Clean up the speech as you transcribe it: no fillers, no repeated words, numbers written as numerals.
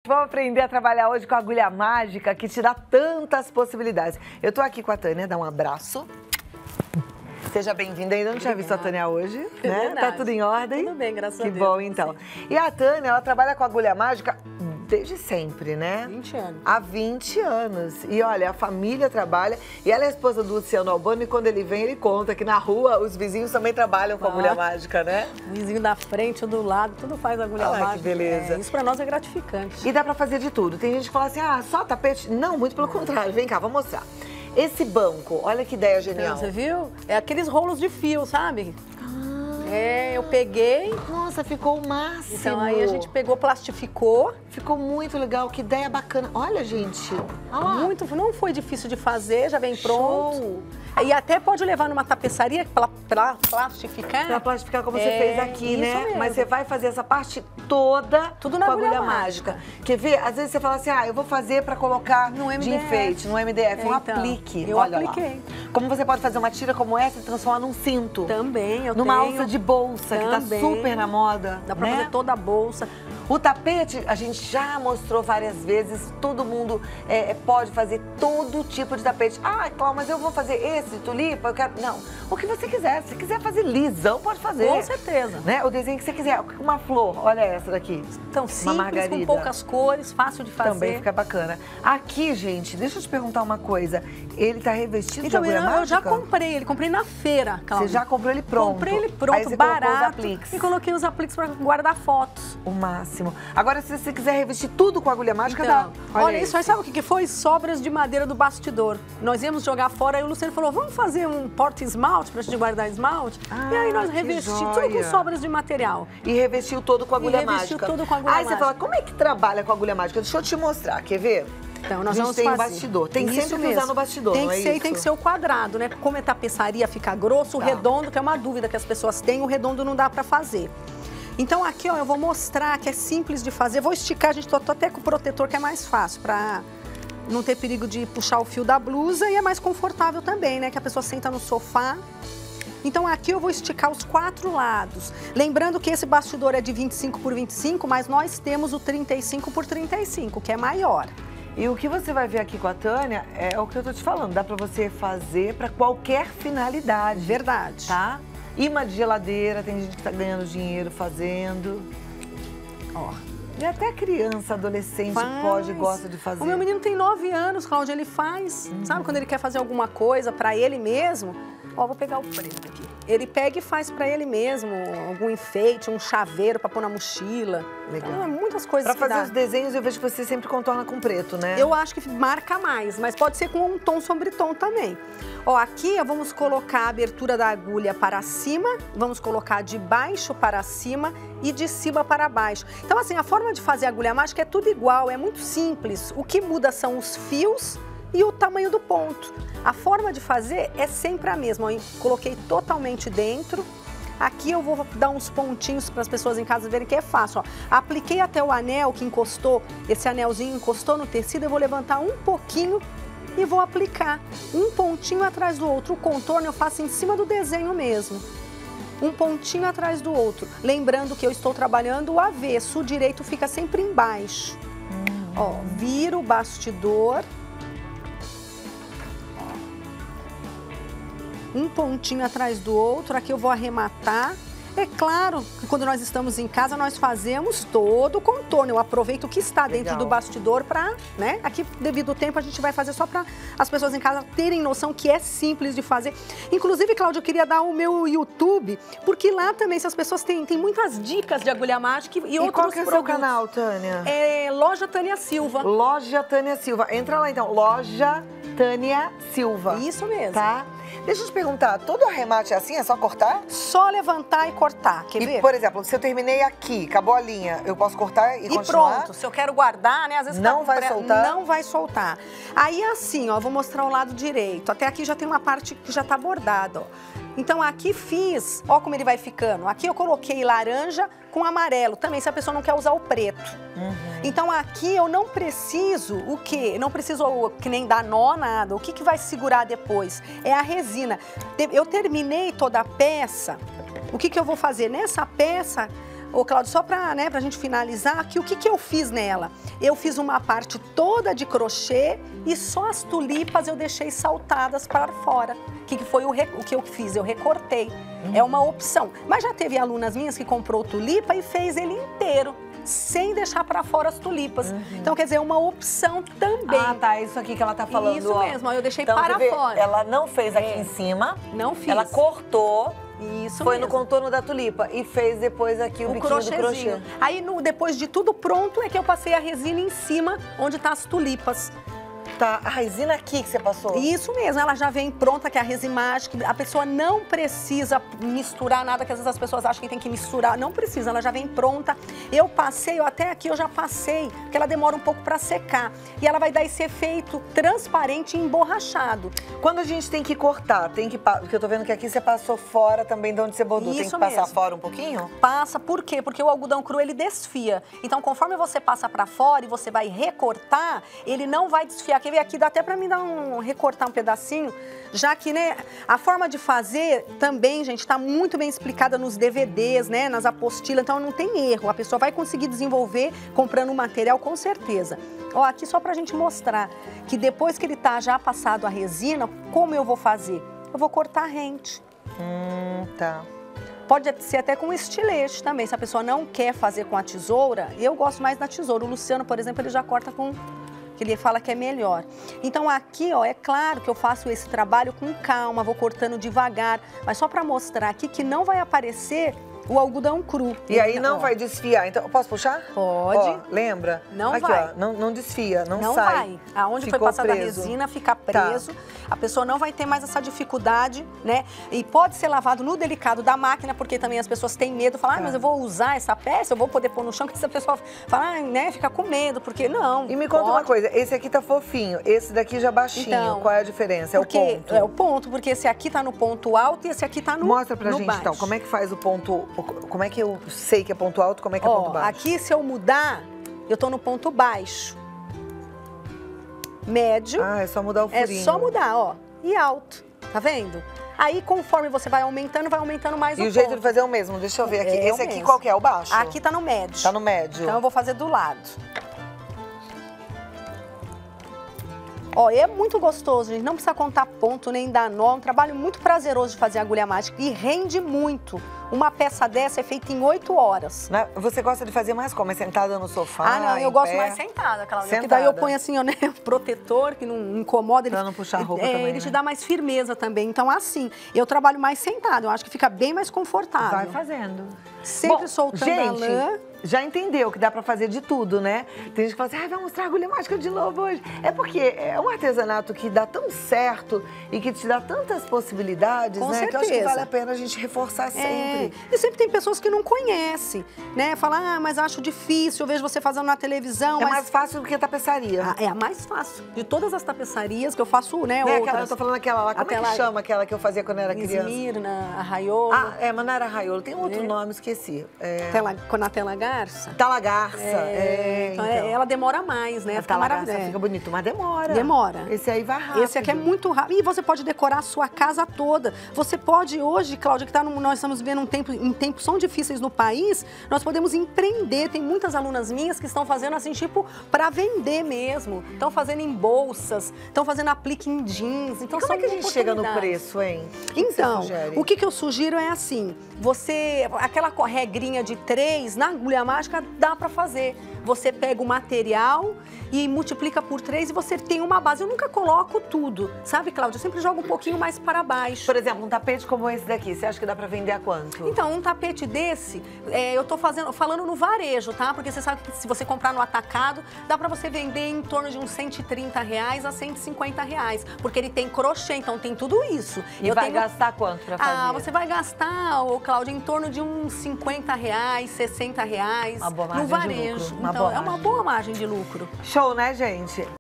Vamos aprender a trabalhar hoje com a agulha mágica que te dá tantas possibilidades. Eu tô aqui com a Tânia, dá um abraço. Seja bem-vinda, ainda não tinha visto a Tânia hoje, né? Verdade. Tá tudo em ordem? Tudo bem, graças a Deus. Que bom, então. E a Tânia, ela trabalha com agulha mágica desde sempre, né? 20 anos. Há 20 anos. E olha, a família trabalha. E ela é esposa do Luciano Albano e quando ele vem, ele conta que na rua os vizinhos também trabalham com agulha mágica, né? O vizinho da frente, o do lado, tudo faz agulha mágica. Que beleza. Isso pra nós é gratificante. E dá pra fazer de tudo. Tem gente que fala assim, ah, só tapete? Não, muito pelo contrário. Vem cá, vou mostrar. Esse banco, olha que ideia genial. Você viu? É aqueles rolos de fio, sabe? É, eu peguei. Nossa, ficou o máximo. Então aí a gente pegou, plastificou. Ficou muito legal, que ideia bacana. Olha, gente. Olha lá. Muito, não foi difícil de fazer, já vem pronto. Show. E até pode levar numa tapeçaria pra plastificar. Pra plastificar como você fez aqui, isso né? mesmo. Mas você vai fazer essa parte toda Tudo na com agulha mágica. Quer ver? Às vezes você fala assim, ah, eu vou fazer pra colocar No de MDF. enfeite, no MDF. Um Então, aplique. eu Olha apliquei. lá. Como você pode fazer uma tira como essa e transformar num cinto. Também, eu Numa tenho. alça de bolsa, que tá Também. super na moda. Dá pra né? fazer toda a bolsa. O tapete, a gente já mostrou várias vezes, todo mundo pode fazer todo tipo de tapete. Ah, Cláudia, mas eu vou fazer esse de tulipa, eu quero... Não, o que você quiser. Se quiser fazer lisão, pode fazer. Com certeza. Né? O desenho que você quiser. Uma flor, olha essa daqui. Então, Uma simples, margarida. com poucas cores, fácil de fazer. Também fica bacana. Aqui, gente, deixa eu te perguntar uma coisa. Ele tá revestido de Então, agulha mágica? eu já comprei ele, comprei na feira, Cláudia. Você já comprou ele pronto? Comprei ele Aí pronto, você barato. colocou os apliques. E coloquei os apliques para guardar fotos. O máximo. Agora, se você quiser revestir tudo com agulha mágica, Então, dá. olha isso aí, sabe o que foi? Sobras de madeira do bastidor. Nós íamos jogar fora, aí o Luciano falou, vamos fazer um porta-esmalte pra gente guardar esmalte? E aí nós que revestimos, tudo com joia. sobras de material. E revestiu todo com agulha revestiu mágica. tudo com agulha Aí você mágica. fala, como é que trabalha com agulha mágica? Deixa eu te mostrar, quer ver? Então, nós a gente vamos tem fazer. o bastidor. Tem Isso sempre que mesmo. usar no bastidor, tem não que é ser, isso? Tem que ser o quadrado, né? Como a tapeçaria fica grosso, o Tá. redondo, que é uma dúvida que as pessoas têm, o redondo não dá pra fazer. Então aqui, ó, eu vou mostrar que é simples de fazer. Vou esticar, a gente tô até com o protetor que é mais fácil, pra não ter perigo de puxar o fio da blusa e é mais confortável também, né? Que a pessoa senta no sofá. Então aqui eu vou esticar os 4 lados. Lembrando que esse bastidor é de 25 por 25, mas nós temos o 35 por 35, que é maior. E o que você vai ver aqui com a Tânia é o que eu tô te falando. Dá pra você fazer pra qualquer finalidade. Verdade. Tá? Imã de geladeira, tem gente que tá ganhando dinheiro fazendo. Ó. E até criança, adolescente pode e gosta de fazer. O meu menino tem 9 anos, Cláudia, ele faz. Sabe quando ele quer fazer alguma coisa pra ele mesmo? Ó, vou pegar o preto aqui. Ele pega e faz pra ele mesmo algum enfeite, um chaveiro pra pôr na mochila. Legal. Então, muitas coisas Pra que fazer dá. os desenhos, eu vejo que você sempre contorna com preto, né? Eu acho que marca mais, mas pode ser com um tom sobre tom também. Ó, aqui vamos colocar a abertura da agulha para cima, vamos colocar de baixo para cima e de cima para baixo. Então, assim, a forma de fazer a agulha mágica é tudo igual, é muito simples. O que muda são os fios e o tamanho do ponto. A forma de fazer é sempre a mesma. Ó, coloquei totalmente dentro. Aqui eu vou dar uns pontinhos para as pessoas em casa verem que é fácil. Ó. Apliquei até o anel que encostou, esse anelzinho encostou no tecido, eu vou levantar um pouquinho e vou aplicar um pontinho atrás do outro. O contorno eu faço em cima do desenho mesmo. Um pontinho atrás do outro. Lembrando que eu estou trabalhando o avesso, o direito fica sempre embaixo. Ó, viro o bastidor. Um pontinho atrás do outro, aqui eu vou arrematar. É claro que quando nós estamos em casa, nós fazemos todo o contorno. Eu aproveito o que está dentro do bastidor para, né? Aqui, devido ao tempo, a gente vai fazer só para as pessoas em casa terem noção que é simples de fazer. Inclusive, Cláudia, eu queria dar o meu YouTube, porque lá também, se as pessoas têm muitas dicas de agulha mágica e outros qual que é o seu produtos. canal, Tânia? É Loja Tânia Silva. Loja Tânia Silva. Entra lá, então. Loja Tânia Silva. Isso mesmo. Tá? Deixa eu te perguntar, todo arremate é assim? É só cortar? Só levantar e cortar, quer ver? Por exemplo, se eu terminei aqui, acabou a linha, eu posso cortar e continuar? E pronto, se eu quero guardar, né? Às vezes Não vai soltar? Não vai soltar. Aí assim, ó, vou mostrar o lado direito. Até aqui já tem uma parte que já tá bordada, ó. Então aqui fiz, ó como ele vai ficando. Aqui eu coloquei laranja com amarelo, também se a pessoa não quer usar o preto. Então aqui eu não preciso o quê? Não preciso que nem dar nó, nada. O que vai segurar depois? É a resina. Eu terminei toda a peça, o que eu vou fazer? Nessa peça, Ô, Cláudio, só pra gente finalizar, que o que eu fiz nela? Eu fiz uma parte toda de crochê e só as tulipas eu deixei saltadas para fora. O que foi o que eu fiz? Eu recortei. É uma opção. Mas já teve alunas minhas que comprou tulipa e fez ele inteiro, sem deixar para fora as tulipas. Então, quer dizer, é uma opção também. Ah, tá, isso aqui que ela tá falando. Isso mesmo, ó, eu deixei então, para fora. Ela não fez aqui em cima. Não fiz. Ela cortou. Isso foi mesmo. no contorno da tulipa e fez depois aqui o biquinho do crochê. Aí, depois de tudo pronto, é que eu passei a resina em cima, onde tá as tulipas. Tá, a resina aqui que você passou? Isso mesmo, ela já vem pronta, que é a resina mágica. A pessoa não precisa misturar nada, que às vezes as pessoas acham que tem que misturar. Não precisa, ela já vem pronta. Eu passei, até aqui eu já passei, porque ela demora um pouco para secar. E ela vai dar esse efeito transparente e emborrachado. Quando a gente tem que cortar, porque eu tô vendo que aqui você passou fora também de onde você bordou. Tem que passar fora um pouquinho? Passa, por quê? Porque o algodão cru, ele desfia. Então, conforme você passa para fora e você vai recortar, ele não vai desfiar. Quer ver aqui? Dá até para mim recortar um pedacinho, já que, né, a forma de fazer também, gente, tá muito bem explicada nos DVDs, né, nas apostilas, então não tem erro. A pessoa vai conseguir desenvolver comprando o material com certeza. Ó, aqui só pra gente mostrar que depois que ele tá já passado a resina, como eu vou fazer? Eu vou cortar rente. Tá. Pode ser até com estilete também, se a pessoa não quer fazer com a tesoura, eu gosto mais da tesoura. O Luciano, por exemplo, ele já corta com... que ele fala que é melhor. Então aqui, ó, é claro que eu faço esse trabalho com calma, vou cortando devagar, mas só para mostrar aqui que não vai aparecer o algodão cru. E aí não vai desfiar. Então, eu posso puxar? Pode. Ó, lembra? Não aqui, vai. Ó, não desfia, não sai. Vai. Aonde foi passada a resina, fica preso. Tá. A pessoa não vai ter mais essa dificuldade, né? E pode ser lavado no delicado da máquina, porque também as pessoas têm medo, falam, mas eu vou usar essa peça, eu vou poder pôr no chão, que essa pessoa fala, né, fica com medo, porque não. E me conta uma coisa, esse aqui tá fofinho, esse daqui já baixinho, então, qual é a diferença? É o ponto? É o ponto, porque esse aqui tá no ponto alto e esse aqui tá no baixo. Mostra pra gente, então, como é que faz o ponto, como é que eu sei que é ponto alto, como é que é ponto baixo? Aqui, se eu mudar, eu tô no ponto baixo. Médio. Ah, é só mudar o furinho. É só mudar, ó. E alto, tá vendo? Aí, conforme você vai aumentando mais o ponto. E o jeito de fazer é o mesmo, deixa eu ver aqui. Esse aqui qual que é? O baixo? Aqui tá no médio. Tá no médio. Então eu vou fazer do lado. Ó, é muito gostoso, gente. Não precisa contar ponto, nem dar nó. É um trabalho muito prazeroso de fazer agulha mágica e rende muito. Uma peça dessa é feita em 8 horas. Você gosta de fazer mais como? É sentada no sofá? Ah, não, eu gosto mais sentada, Cláudia. Porque daí eu ponho assim, ó, né, protetor, que não incomoda. Pra não puxar a roupa também, ele te dá mais firmeza também. Então, assim, eu trabalho mais sentada. Eu acho que fica bem mais confortável. Vai fazendo. Sempre soltando a lã. Já entendeu que dá pra fazer de tudo, né? Tem gente que fala assim, vai mostrar a agulha mágica de novo hoje. É porque é um artesanato que dá tão certo e que te dá tantas possibilidades, né? Que eu acho que vale a pena a gente reforçar sempre. E sempre tem pessoas que não conhecem, né? Falam, mas acho difícil, eu vejo você fazendo na televisão. É mais fácil do que a tapeçaria. É a mais fácil. De todas as tapeçarias que eu faço, né? Outras. Eu tô falando aquela lá, como é que chama aquela que eu fazia quando eu era criança? Esmirna, arraiolo. Ah, mas não era arraiolo, tem outro nome, esqueci. Na tela garça? Talagarça. Então, ela demora mais, né? Fica maravilhosa. Fica bonito, mas demora. Demora. Esse aí vai rápido. Esse aqui é muito rápido. E você pode decorar a sua casa toda. Você pode hoje, Cláudia, que nós estamos vivendo em tempos são difíceis no país, nós podemos empreender. Tem muitas alunas minhas que estão fazendo assim, tipo, para vender mesmo. Estão fazendo em bolsas, estão fazendo aplique em jeans. Então, como é que a gente chega no preço, hein? Então, o que eu sugiro é assim, aquela regrinha de 3, na agulha mágica dá para fazer. Você pega o material e multiplica por 3 e você tem uma base. Eu nunca coloco tudo, sabe, Cláudia? Eu sempre jogo um pouquinho mais para baixo. Por exemplo, um tapete como esse daqui, você acha que dá para vender a quanto? Então, um tapete desse, eu tô falando no varejo, tá? Porque você sabe que se você comprar no atacado, dá para você vender em torno de uns R$130 a R$150, porque ele tem crochê, então tem tudo isso. E vai gastar quanto para fazer? Você vai gastar, Cláudia, em torno de uns R$50, R$60 uma boa margem no varejo. De lucro. Então, é uma boa margem de lucro. Show, né, gente?